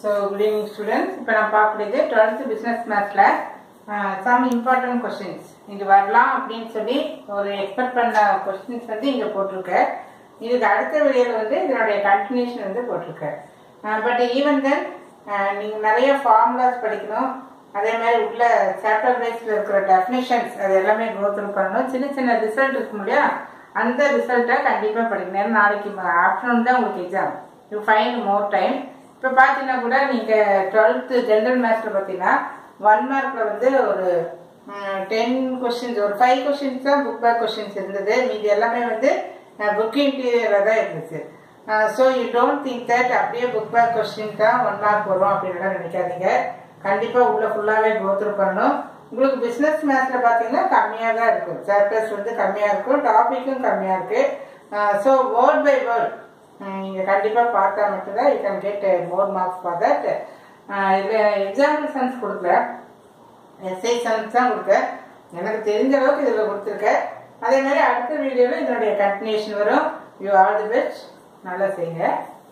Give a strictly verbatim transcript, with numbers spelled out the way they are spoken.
So, good evening students. Now, we will twelfth business math uh, some important questions. இங்க வரலாம் அப்படினு சொல்லி ஒரு எக்ஸ்பெக்ட் பண்ண क्वेश्चंस வந்து இங்க போட்டுருக்கேன். இதுக்கு அடுத்த வீடியோல வந்து இதனுடைய கண்டினியூஷன் வந்து போட்டுருக்கேன். பட் ஈவன் தென் நீங்க நிறைய ஃபார்முலாஸ் படிக்கணும். அதே மாதிரி உள்ள சாப்டர் வைஸ்ல இருக்கிற டெஃபினிஷன்ஸ் அது எல்லாமே கோ த்ரூ பண்ணனும். சின்ன சின்ன ரிசல்ட் இருக்கும் இல்லையா? அந்த ரிசல்ட்டை கண்டிப்பா படிக்கணும். நாளைக்கு ஆஃப்டர்நூன் தான் உங்களுக்கு exam. You find more time. இப்போ பார்த்தீங்கன்னா கூட நீங்கள் டுவெல்த்து ஜென்ரல் மேத்ஸில் பார்த்தீங்கன்னா ஒன் மார்க்கில் வந்து ஒரு டென் கொஸ்டின்ஸ் ஒரு ஃபைவ் கொஸ்டின்ஸ் தான் புக் பேக் கொஸ்டின்ஸ் இருந்தது. மீதி எல்லாமே வந்து புக் இன்டீரியராக தான் இருந்துச்சு. So you don't think that அப்படியே புக் பேக் கொஸ்டின் தான் ஒன் மார்க் வரும் அப்படின்லாம் நினைக்காதீங்க. கண்டிப்பாக உள்ள ஃபுல்லாகவே கோத்ரூ பண்ணணும். உங்களுக்கு பிஸ்னஸ் மேத்ஸில் பார்த்தீங்கன்னா கம்மியாக தான் இருக்கும். சாப்டர்ஸ் வந்து கம்மியாக இருக்கும், டாப்பிக்கும் கம்மியாக இருக்குது. ஸோ வேர்ட் பை வேர்ட் நீங்கள் கண்டிப்பாக பார்த்தா மட்டும்தான் you can get more marks for that. இதில் எக்ஸாம்பிள் சன்ஸ் கொடுக்கல, எஸ்ஐ சன்ஸ் தான் கொடுத்தேன். எனக்கு தெரிஞ்ச அளவுக்கு இதில் கொடுத்துருக்கேன். அதே மாதிரி அடுத்த வீடியோவில் இதனுடைய கண்டினியூஷன் வரும். You all the best. நல்லா செய்யுங்க.